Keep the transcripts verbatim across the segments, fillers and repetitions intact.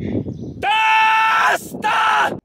ダースター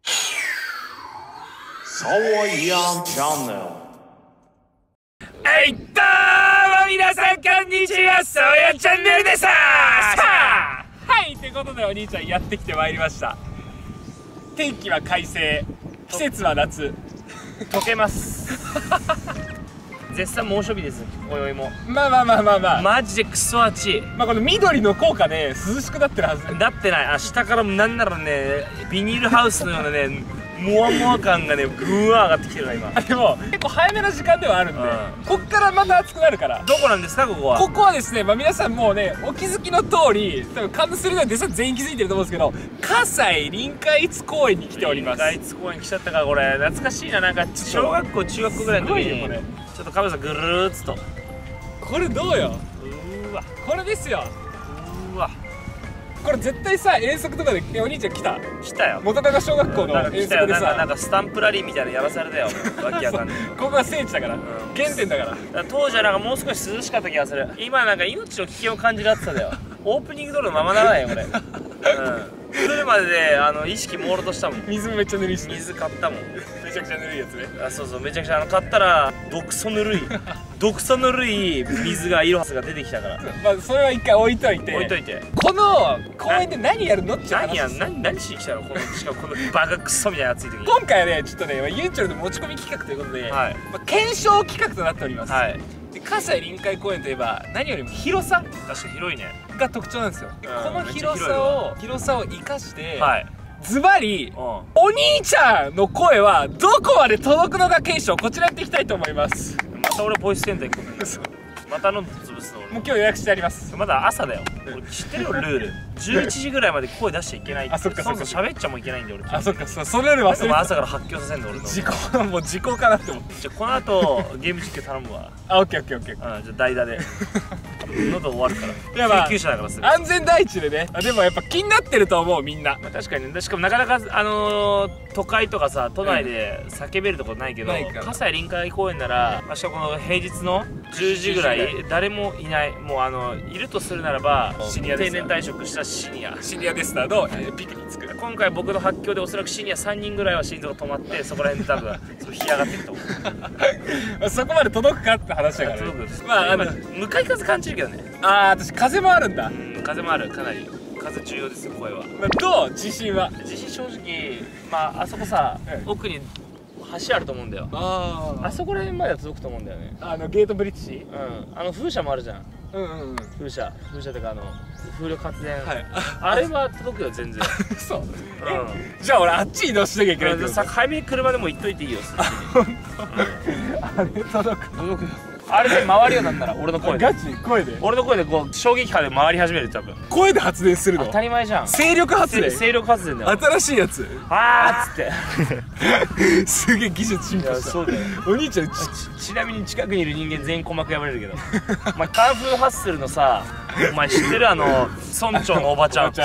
サワイヤンチャンネル。はい、どうも皆さんこんにちは、サワイヤンチャンネルです。さあ、はい、ということでお兄ちゃんやってきてまいりました。天気は快晴、季節は夏、溶けます絶賛猛暑日です。おいもまあまあまあまあまあマジでクソ暑い。まあこの緑の効果で涼しくなってるはずだってない。あ、下からなんならね、ビニールハウスのようなねモワモワ感がねぐわー上がってきてるな今。でも結構早めの時間ではあるんで、うん、こっからまた暑くなるから。どこなんですかここは。ここはですね、まあ皆さんもうねお気づきの通り、多分感動するのはデサ全員気づいてると思うんですけど、葛西臨海津公園に来ております。臨海津公園来ちゃったから、これ懐かしいな。なんか小学校中学校ぐらいの時にちょっとカメラさんぐるーっつと。これどうよ。うーわ、これですよ。うーわ、これ絶対さ遠足とかでお兄ちゃん来た来たよ。元高小学校の遠足でさ、なんかスタンプラリーみたいなのやらされたよわけわかんないここが聖地だから、原点だから。当時はなんかもう少し涼しかった気がする。今なんか命の危険を感じる暑さだよ。オープニング撮るのままならないよこれ。うん、来るまでであの意識朦朧としたもん。水もめっちゃぬるいし、水買ったもん。めちゃくちゃぬるいやつね。あ、そうそう、めちゃくちゃあの買ったら毒素ぬるい毒素ぬるい水がイロハスが出てきたから。まあそれは一回置いといて置いといてこの公園で何やるのって話。何や何何しに来たのこの、しかもこのバカクソみたいな暑い時に。今回はねちょっとね YouTube の持ち込み企画ということで、はい、まあ、検証企画となっております。はい、で葛西臨海公園といえば何よりも広さ、確か広いねが特徴なんですよ。でこの広さを広さを生かして、はい、ズバリ、うん、お兄ちゃんの声はどこまで届くのか検証、こちらやっていきたいと思います。また俺ボイスセンター行くの。また飲んで潰すの俺。もう今日予約してあります。まだ朝だよ。俺知ってるよルール。じゅういちじぐらいまで声出しちゃいけないって。あ、そっかそっか。喋っちゃもいけないんで俺。あ、そっか、そそれより忘れてた。朝から発狂させんの俺の。時効、もう時効かなって思って。じゃあこの後ゲーム実況頼むわ。あ、オッケーオッケーオッケー。うん、じゃあ代打で。喉終わるから。いやまあ救急車だからすぐ。安全第一でね。でもやっぱ気になってると思うみんな。確かにね。しかもなかなかあの都会とかさ都内で叫べるとこないけど、葛西臨海公園なら明日この平日のじゅうじぐらい誰もいない。もうあのいるとするならばシニア定年退職したシニアシニアデスターのピクに着く。今回僕の発狂でおそらくシニアさんにんぐらいは心臓が止まってそこら辺で多分それ干上がってると思うそこまで届くかって話だからね。まあ向かい風感じるけどね。ああ、私風もあるんだ。うん、風もある。かなり風重要ですよ声は。どう自信は。自信正直まああそこさ奥に橋あると思うんだよ。ああ、あそこら辺までは届くと思うんだよね。あのゲートブリッジ。うん、あの風車もあるじゃん。うんうんうん、風車風車とかあの風力発電、はい、あれは届くよ全然そう、うん、じゃあ俺あっち移動しなきゃいけないってこと。さ早めに車でも行っといていいよ。あ、ほんとあれ届く届くよ。あれで回るようになったら俺の声で。ガチ声で俺の声でこう衝撃波で回り始める。多分声で発電するの当たり前じゃん。勢力発電。勢力発電だよ。新しいやつ。あーっつってすげえ技術進化した。そうだよお兄ちゃん。 ち, ちなみに近くにいる人間全員鼓膜破れるけどお前カンフーハッスルのさお前知ってるあの村長のおばちゃん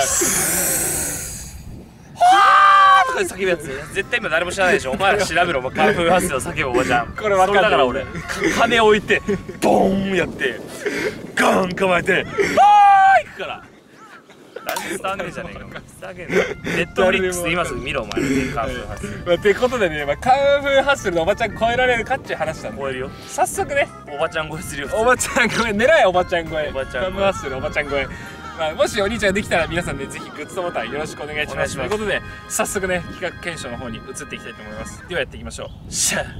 叫ぶやつ絶対今誰も知らないでしょ。お前ら調べろ。お前カンフーハッスルを叫ぶおばちゃん。これ分かる。だから俺金置いてボーンやってガーン構えてバーン行くから。誰も伝わんねえじゃねえか。ネットフリックスで今すぐ見ろお前カンフーハッスル。ってことでね、カンフーハッスルのおばちゃん超えられるかっていう話だね。超えるよ。早速ねおばちゃん超えするよ。おばちゃん超え狙え。おばちゃん超え。カンフーハッスルおばちゃん超え。まあ、もしお兄ちゃんができたら皆さんでぜひグッズボタンよろしくお願いします。ということで早速ね企画検証の方に移っていきたいと思います。ではやっていきましょう。しゃ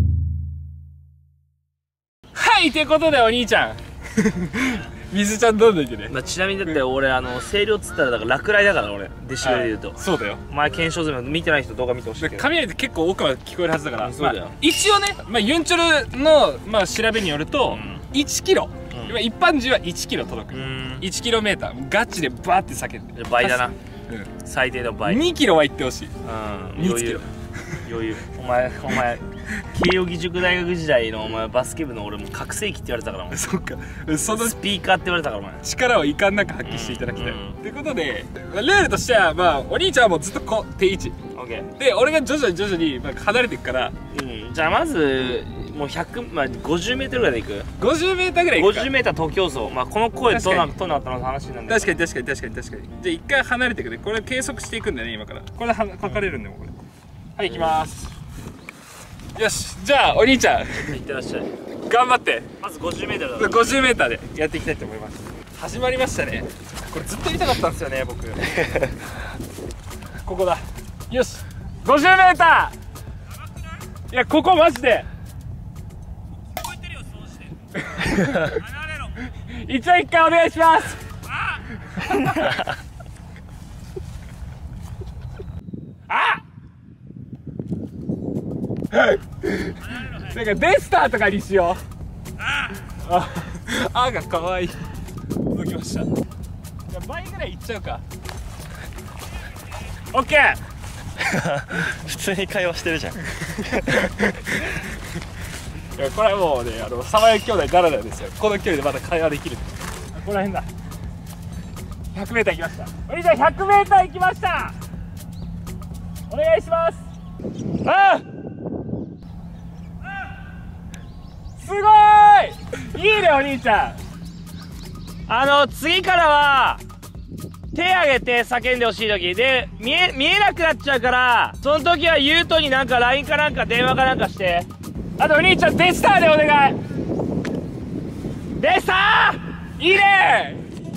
はいということでお兄ちゃん水ちゃんどんどんいてね。まあちなみにだって俺あの声量っつったらだから落雷だから俺デシベルで言うと。そうだよ。前検証済み見てない人動画見てほしいけど雷って結構奥まで聞こえるはずだから。そうだよ。一応ねまあユンチョルのまあ調べによるといちキロ、一般人はいちキロ届く。いちキロメーターガチでバーって叫んで倍だな。最低の倍。にキロは行ってほしい。余裕余裕。お前お前慶應義塾大学時代のお前バスケ部の俺も覚醒器って言われたからお前。そっか。そのスピーカーって言われたからお前。力を遺憾なく発揮していただきたい。ということでルールとしてはまあお兄ちゃんはもうずっとこう定位置で俺が徐々に徐々に離れていくから。じゃあまずもうひゃく、まあごじゅうメートルぐらいで行く。 ごじゅうメーターぐらい行くか。 ごじゅうメーター東京走。まあこの声どうなどうなったの話なんだけど。 確かに確かに確かに確かに。じゃあ一回離れてくれ。これ計測していくんだね今から。これは測れるんだよこれ。はい行きます。よし、じゃあお兄ちゃん。 いってらっしゃい。 頑張って。 まずごじゅうメートルだ。 ごじゅうメーターでやっていきたいと思います。始まりましたね。これずっとやりたかったんですよね僕。ここだ。よし。ごじゅうメーター。いやここマジで。聞こえてるよそうして。離れろ。一応一回お願いします。あ。なんかデスターとかにしよう。ああ、あが可愛い。届きました。じゃあ倍ぐらいいっちゃうか。オッケー。 普通に会話してるじゃん。いやこれはもうね、あのサマヤ兄弟ならではですよ。この距離でまだ会話できる。ここら辺だ。ひゃくメーター行きました。お兄ちゃんひゃくメーター行きました。お願いします。ああ。すごーい。いいねお兄ちゃん。 あの次からは手挙げて叫んでほしい時で見え見えなくなっちゃうから、その時はユウトになんか ライン かなんか電話かなんかして。 あとお兄ちゃんデスターでお願い。 デスターいいね。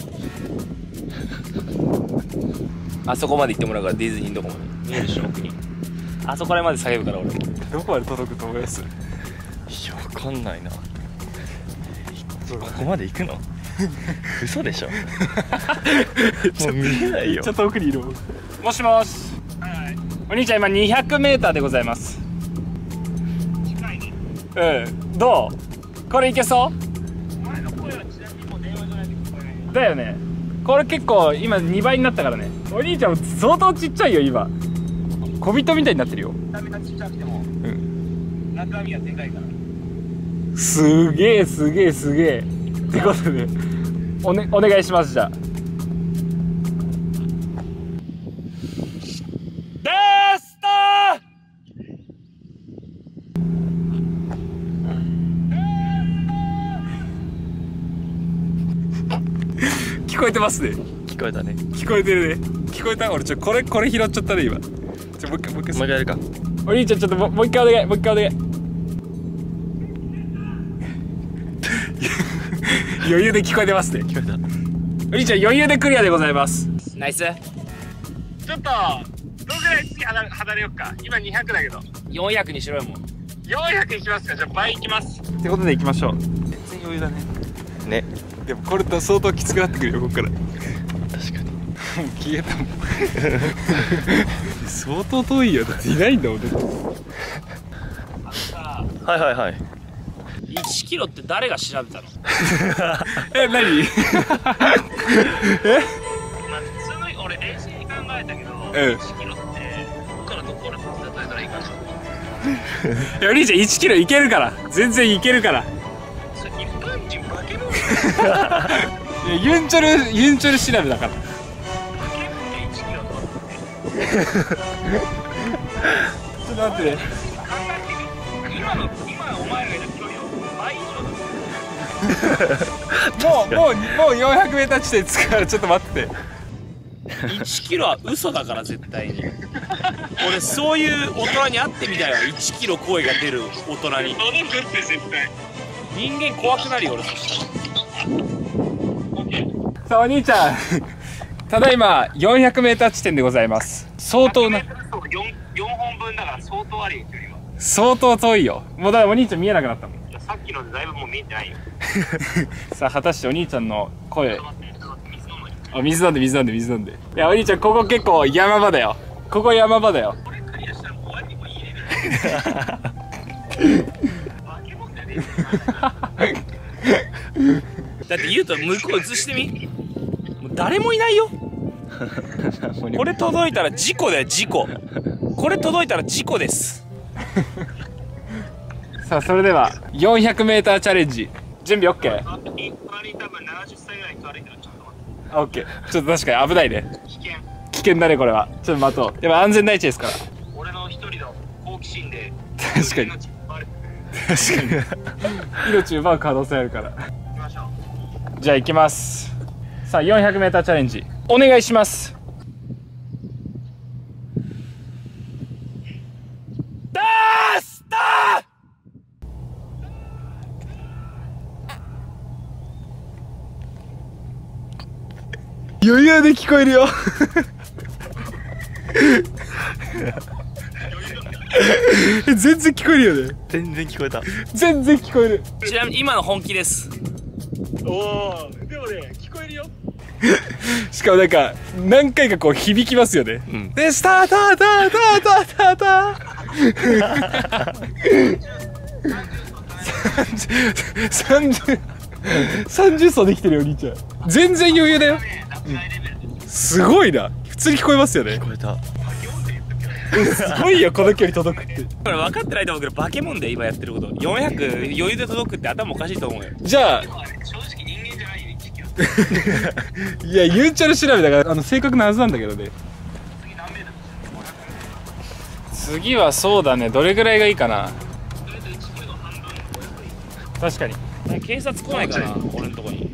あそこまで行ってもらうから、ディズニーのとこまで見えるでしょ奥に。あそこらまで叫ぶから俺も。 どこまで届くと思います？ やわかんないな。ここまで行くの？嘘でしょ。もう見えないよ。 ちょっと奥にいる。もしもし。はい。お兄ちゃん今にひゃくメーターでございます。近いね。うん。どう？これいけそう？前の声はちなみにもう電話じゃないと聞こえない。だよね。これ結構今にばいになったからね。お兄ちゃん相当ちっちゃいよ今。小人みたいになってるよ。見た目がちっちゃくても。うん。中身はでかいから。すげえすげえすげえ。ってことでおねお願いしますじゃあ。 デスター。 聞こえてますね。 聞こえたね。 聞こえてるね。聞こえた。俺ちょこれこれ拾っちゃったね今。ちょもう一回もう一回。 もう一回やるか。 お兄ちゃんちょっともうもう一回お願いもう一回お願い。余裕で聞こえてますね。 聞こえた。 お兄ちゃん余裕でクリアでございます。 ナイス。 ちょっとどのぐらい次離離れよっか。今にひゃくだけどよんひゃくにしろよもう。 よんひゃくいきますか。じゃあ倍いきます。ってことでいきましょう。全然余裕だね。 ね。 でもこれと相当きつくなってくるよここから。 確かに。 もう消えたもん。相当遠いよ。だっていないんだもん。 はいはいはい。 いちキロって誰が調べたの？ え、何？え？ まあ普通の俺冷静に考えたけど、 うん、 いちキロってどこからどこまで例えたらいいかな。 いやお兄ちゃんいちキロいけるから、全然いけるから。 それ一般人化け物。 いやユンチョルユンチョル調べだから。 化け物でいちキロと思って。 ちょっと待ってね。 考えてみ。今の今お前らがいた距離の倍以上だ。 もうもうもうよんひゃくメーター地点着くからちょっと待って。 いちキロは嘘だから絶対に。俺そういう大人に会ってみたいわ。いちキロ声が出る大人に。人間怖くなるよ俺そしたら。 さあお兄ちゃんただいまよんひゃくメーター地点でございます。相当な よん, よんほんぶんだから相当あるよ距離は。相当遠いよ。もうだからお兄ちゃん見えなくなったもん。いやさっきのでだいぶもう見えてないよ。さあ果たしてお兄ちゃんの声。あ、水飲んで水飲んで水飲んで。いやお兄ちゃんここ結構山場だよ。ここ山場だよ。これクリアしたらもう終わりにもいいレベル。化け物だね。 だって言うと向こう映してみ。もう誰もいないよ。これ届いたら事故だよ事故。これ届いたら事故です。 さあそれではよんひゃくメーターチャレンジ準備 OK？ 多分ななじゅっさいぐらいと歩いてる。ちょっと待って。 あ OK。ちょっと確かに危ないね。 危険。 危険だねこれは。ちょっと待とう。やっぱ安全第一ですから。 俺の一人の好奇心で確かに確かに命奪う可能性あるから。じゃあ行きます。さあ よんひゃくメーター チャレンジお願いします。ダースター余裕で聞こえるよ全然聞こえるよね。 全然聞こえた。 全然聞こえる。 ちなみに今の本気です。 おお、でもね聞こえるよしかもなんか何回かこう響きますよね、うん、でスターターターターターターターさんじゅう さんじゅう層できてるよお兄ちゃん。全然余裕だよ、うん、すごいな。普通に聞こえますよね。 聞こえた。 すごいよこの距離届くって。 これ分かってないと思うけどバケモンで今やってることよんひゃく余裕で届くって頭おかしいと思うよ。 じゃあ正直人間じゃないよいやゆうちゃんの調べだからあの正確なはずなんだけどね。次はそうだね、どれぐらいがいいかな。確かに警察来ないかな俺のとこに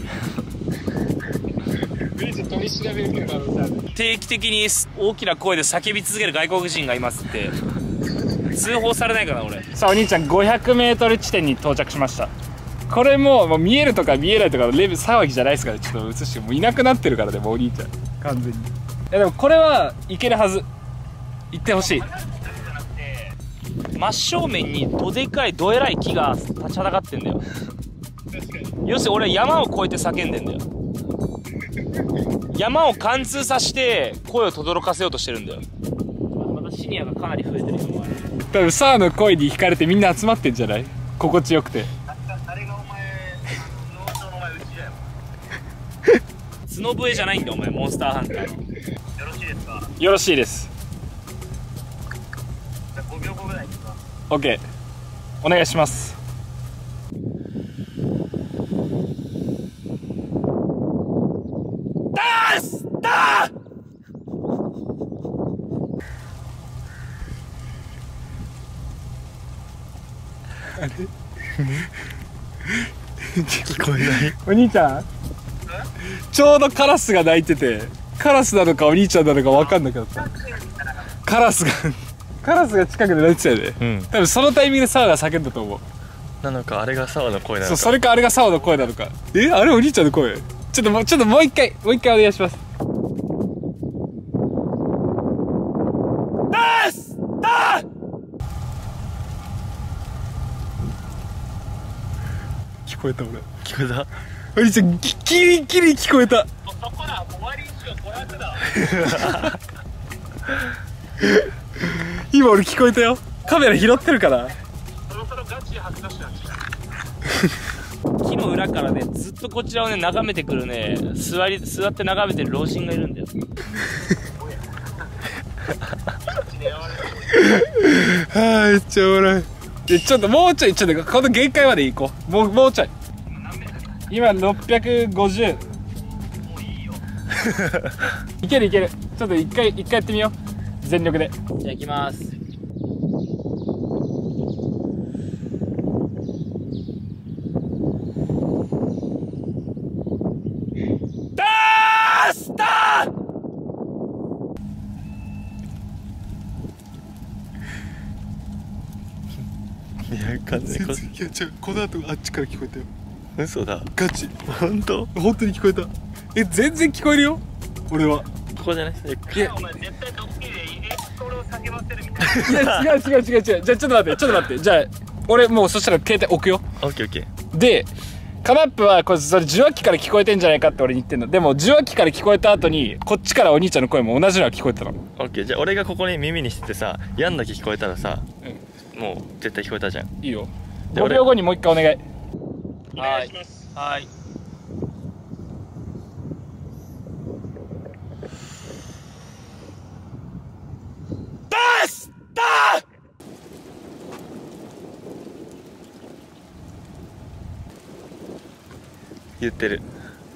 定期的に大きな声で叫び続ける外国人がいますって通報されないかな俺。 さあお兄ちゃん ごひゃくメートル 地点に到着しました。これもう、もう見えるとか見えないとかのレベル騒ぎじゃないですから、ちょっと映してもういなくなってるからねもうお兄ちゃん完全に。いやでもこれはいけるはず。行ってほしい。 真正面にどでかいどえらい木が立ちはだかってんだよ。要するに俺山を越えて叫んでんだよ。山を貫通させて声を轟かせようとしてるんだよ。またシニアがかなり増えてるよ。 多分サーの声に惹かれてみんな集まってんじゃない。心地よくて。 誰がお前農場のお前うちだよ角笛じゃないんだお前モンスターハンターの。よろしいですか。 よろしいです。 ごびょうごぐらいですか。 OK お願いします。 ダースター聞こえない。 お兄ちゃんちょうどカラスが鳴いてて、カラスなのかお兄ちゃんなのか分かんなかった。カラスがカラスが近くで鳴いてたよね、うん、多分そのタイミングでサワが叫んだと思う。 なのかあれがサワの声なのか。 そうそれかあれがサワの声なのか。えあれお兄ちゃんの声。ちょっともうちょっともう一回もう一回お願いします。 ダースター聞こえた俺。 聞こえた。 お兄ちゃんキリキリ聞こえた。 そこだ終わりにしようごひゃくだ今俺聞こえたよ。カメラ拾ってるから。 そろそろガチ吐き出した木の裏からねずっとこちらをね眺めてくるね座り座って眺めてる老人がいるんだよはあめっちゃおもろい。でちょっともうちょいちょっとこの限界まで行こう。もうもうちょい。今ろっぴゃくごじゅう。もういいよいけるいける。ちょっと一回一回やってみよう全力で。 じゃあ行きます。ダースターいやわかんない。こいやちょこの後あっちから聞こえたよ。 嘘だ。 ガチ本当本当に聞こえた。え全然聞こえるよ俺は。 ここじゃない。 いやお前絶対ドッキリでエスコールを叫ばせるみたいな。 いや違う違う違う違う。じゃあちょっと待ってちょっと待って。じゃあ俺もうそしたら携帯置くよ。 オッケーオッケー。 でカナップはこれそれ受話器から聞こえてんじゃないかって俺に言ってんの。でも受話器から聞こえた後にこっちからお兄ちゃんの声も同じのが聞こえたの。 オッケー。じゃあ俺がここに耳にしててさヤンだけ聞こえたらさ、うん、もう絶対聞こえたじゃん。 いいよ。ごびょうごにもう一回お願い。 お願いします。はい。ダースター言ってる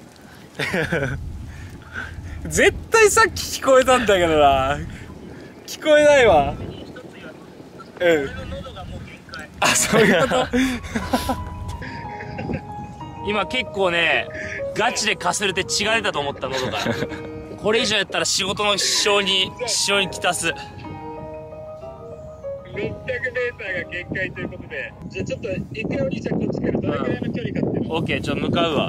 絶対さっき聞こえたんだけどな。聞こえないわ。うん。 俺の喉がもう限界。 あ、そういうこと今結構ねガチでかすれて血が出たと思った喉がこれ以上やったら仕事の支障に支障にきたす。ろっぴゃくメーターが限界ということで、じゃあちょっと一回お兄ちゃんこっち来る。どれくらいの距離かっていうの。オッケー、ちょっと向かうわ。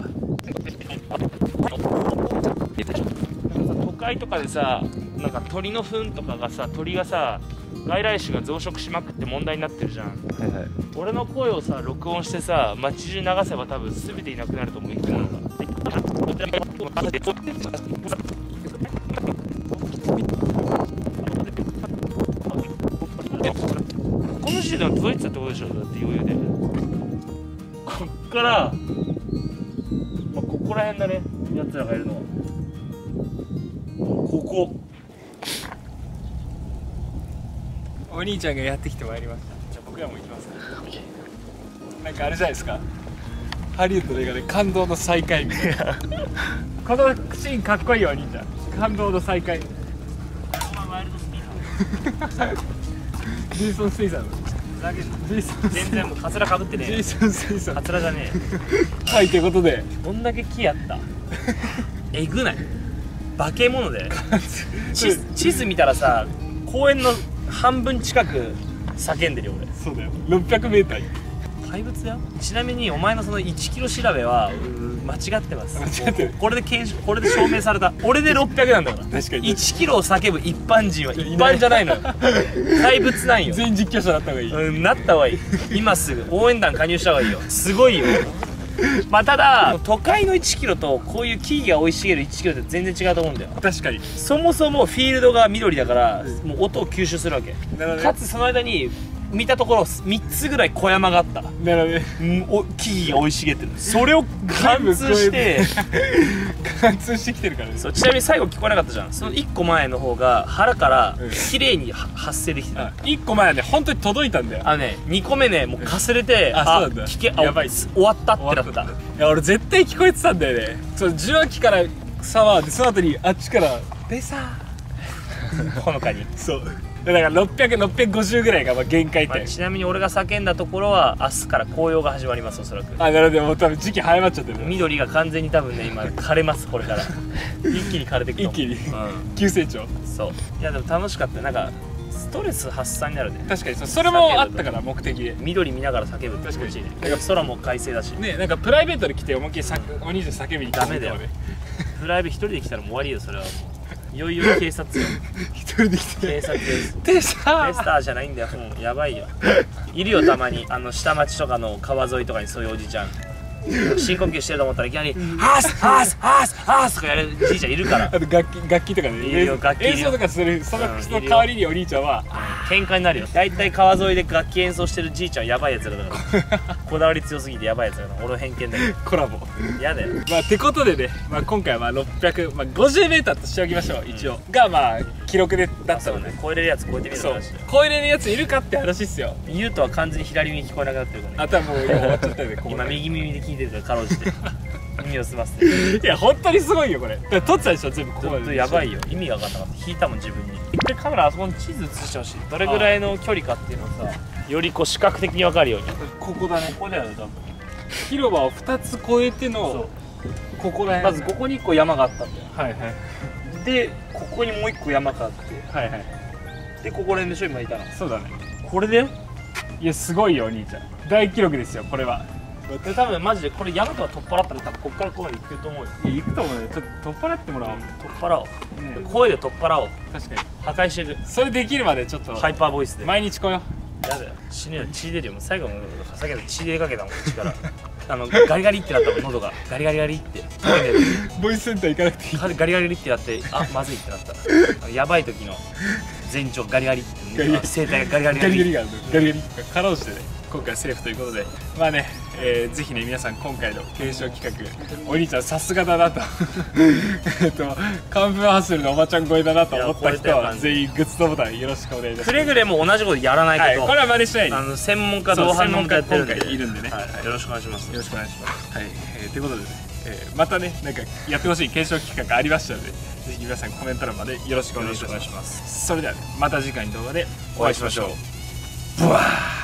都会とかでさ、なんか鳥の糞とかがさ、鳥がさ外来種が増殖しまくって問題になってるじゃん。 はいはい。 俺の声をさ録音してさ街中流せば多分全ていなくなると思う、生き物が。この時点でも届いてたってことでしょ。だって余裕でこっから、まあ、ここら辺だね、やつらがいるのは。ここお兄ちゃんがやってきてまいりました。じゃあ僕らも行きますか。なんかあれじゃないですか、ハリウッドの映画で感動の再会みたいなこのシーンかっこいいよお兄ちゃん。感動の再会ジェイソン・ステイさん全然もうカツラかぶってねえ。 ジェイソン・ステイさんカツラじゃねえ。はい、ということでえ。どんだけ木やったえぐない化け物で地図地図見たらさ公園の半分近く叫んでるよ俺。 そうだよ、ろっぴゃくメーター。 怪物だよ。ちなみにお前のそのいちキロ調べは間違ってます。 間違ってる。 これで検証、これで証明された。俺でろっぴゃくなんだから。 確かにいちキロを叫ぶ一般人は一般じゃないのよ。怪物なんよ。 全員実況者だった方がいい。 うん、なった方がいい。今すぐ応援団加入した方がいいよ。すごいよ。まあただ都会のいちキロとこういう木々が生い茂るいちキロって全然違うと思うんだよ。 確かに。 そもそもフィールドが緑だからもう音を吸収するわけ。 なるほどね。 かつその間に見たところみっつぐらい小山があった。 なるほどね。 うんお木々が生い茂ってる。それを貫通して貫通してきてるからね。 そう、ちなみに最後聞こえなかったじゃん。そのいっこまえの方が腹から綺麗には発生できてた。 いっこまえはね本当に届いたんだよ。 あのねにこめねもうかすれて、 あ、そうなんだ。 聞け、あ、 やばい。 終わったってなった。 いや俺絶対聞こえてたんだよね。そう、受話器からサワーでその後にあっちからでさほのかに。 そうだからろっぴゃく、ろっぴゃくごじゅうぐらいがまあ限界まあ、 点。 ちなみに俺が叫んだところは明日から紅葉が始まります。おそらくあ、なのでもう多分時期早まっちゃってる。 緑が完全に多分ね今枯れます。これから一気に枯れてくと思う。 一気にうん急成長。 そう。いやでも楽しかった。なんかストレス発散になるね。 確かにそう、それもあったから目的で緑見ながら叫ぶって気持ちいいね。なんか空も快晴だしね。なんかプライベートで来て思いっきりさお兄ちゃん叫びに来たダメだよ。プライベ一人で来たらもう終わりよ。それはもういよいよ警察よ。 一人で来て警察ですでさレスターじゃないんだよ。もうやばいよ。いるよたまにあの下町とかの川沿いとかにそういうおじちゃん深呼吸してると思ったらいきなり「ハースハースハースハース」とかやるじいちゃんいるから。 あと楽器楽器とかね、 いるよ楽器いるよ演奏とかするそのうんその代わりにお兄ちゃんは喧嘩になるよ。だいたい川沿いで楽器演奏してるじいちゃんやばいやつらだからこだわり強すぎてやばいやつらだから。俺の偏見だけどコラボ。 嫌だよ。 まあてことでね、まあ、今回はまあろっぴゃく、まあ、ごじゅうメーターとしておきましょう、一応がまあ記録でだったので、 そうね、超えれるやつ超えてみるそう話だよ。 超えれるやついるかって話っすよ。 言うとは完全に左耳聞こえなくなってるからね。 あとはもう今終わっちゃったよね。ここ今右耳で聞いてるからかろうじて耳を澄ませて。 いや本当にすごいよこれ。だから撮ってたでしょ全部ここまで。 ちょっとやばいよ。意味が分かんなかった。引いたもん自分に。一回カメラあそこに地図映してほしい。どれぐらいの距離かっていうのをさよりこう視覚的に分かるように。 ここだね。 ここだよね多分。 広場をふたつ越えてのここら辺。 まずここにいっこ山があったんだよ。 はいはいでここにもういっこ山があってはいはい。 でここら辺でしょ今いたの。 そうだね。 これだよ。 いやすごいよお兄ちゃん。大記録ですよこれは。 で多分マジでこれ山とか取っ払ったら多分こっからここまで行ってると思うよ。 いや行くと思うね。ちょっと取っ払ってもらおう。 取っ払おう。 ね声で取っ払おう。 確かに。 破壊していく。 それできるまでちょっとハイパーボイスで。 毎日来よう。 やだよ。死ぬよ。血出るよ。もう最後のさっきの血出かけたもん口からあのガリガリってなったもん喉がガリガリガリってボイスセンター行かなくていい。 ガリガリガリってなってあまずいってなったあのやばい時の前兆ガリガリってガリガリ声帯がガリガリガガリリガリがあるの。ガリガリかろうじてね今回セーフということで、まあね、えー、ぜひね皆さん今回の検証企画お兄ちゃんさすがだなとえっとカンフーハッスルのおばちゃん超えだなと思った人は全員グッズのボタンよろしくお願いします。 くれぐれも同じことやらないはい、 こと、 これは真似しないで。 あの専門家同伴の方やってるんで今回いるんでね、 はいはい、よろしくお願いします。 よろしくお願いします。はい、えー、ということでね、えー、またねなんかやってほしい検証企画ありましたのでぜひ皆さんコメント欄までよろしくお願いします。それではねまた次回の動画でお会いしましょう。ブワー。